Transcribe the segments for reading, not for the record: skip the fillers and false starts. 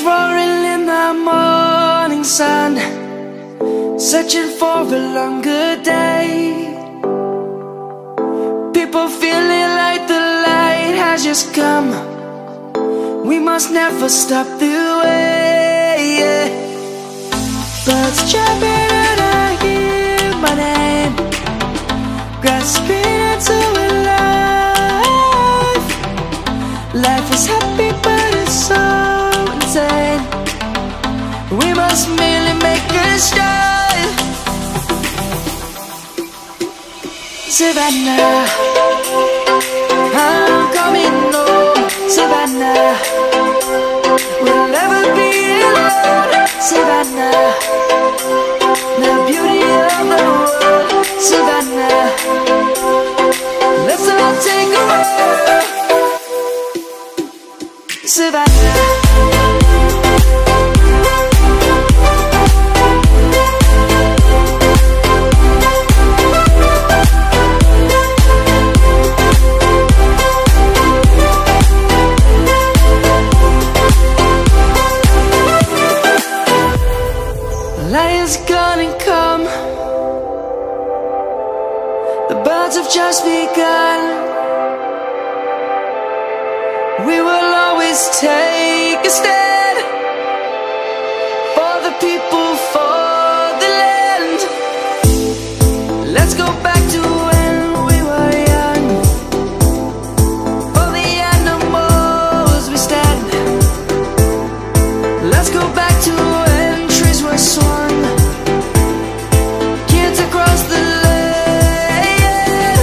roaring in the morning sun, searching for a longer day. People feeling like the light has just come. We must never stop the way, yeah. Birds chirping and I hear my name, grasping into a life. Life is happy but it's so insane. We must merely make a start. Savannah, I'm coming home. Savannah, we'll never be alone. Savannah, the beauty of the world. Savannah, let's all take a walk. Savannah, lion's gonna come. The birds have just begun. We will always take a stand for the people, for the land. Let's go back to when we were young. For the animals we stand. Let's go back to when trees were swung, kids across the land.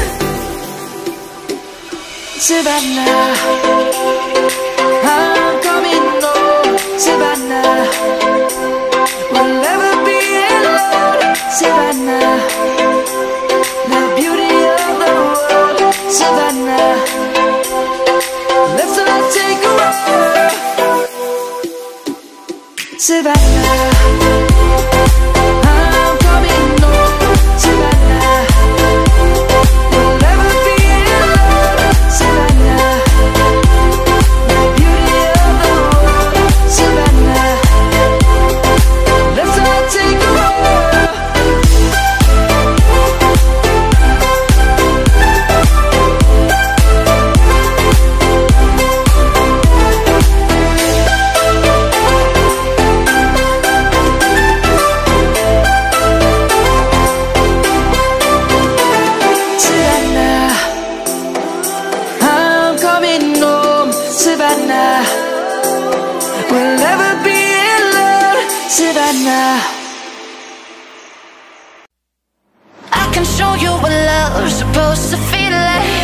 Savannah, I'm coming home. Savannah, we'll never be alone. Savannah, the beauty of the world. Savannah, let's all take a walk. Savannah, I'm coming home. Savannah, we'll never be alone. Savannah, the beauty of the world. Savannah, let's all take a walk. Savannah, we'll never be alone. Savannah, I can show you what love's supposed to feel like.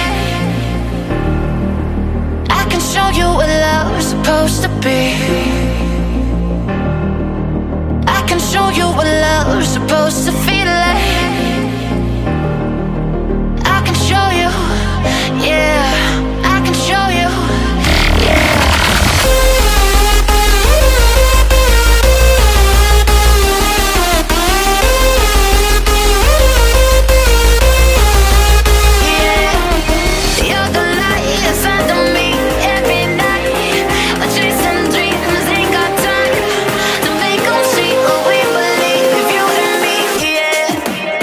I can show you what love's supposed to be. I can show you what love's supposed to feel like. I can show you, yeah. I can show you, yeah. You're the light inside of me every night. We're chasing dreams, ain't got time to make 'em see what we believe. You and me, yeah.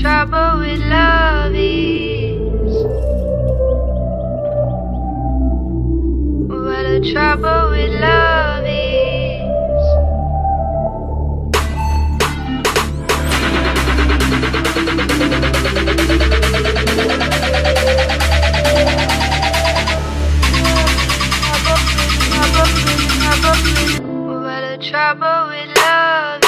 trouble with love is. What the trouble with love is. What the trouble with love